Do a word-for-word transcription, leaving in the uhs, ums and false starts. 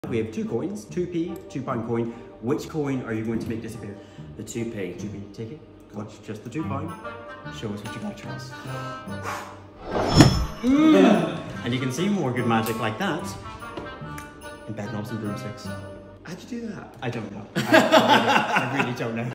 We have two coins, two p, two pound coin. Which coin are you going to make disappear? The two p. two p, take it. Watch just the two pound. Show us what you got, Charles. Mm. And you can see more good magic like that in Bedknobs and Broomsticks. How'd you do that? I don't know. I, I, really, I really don't know.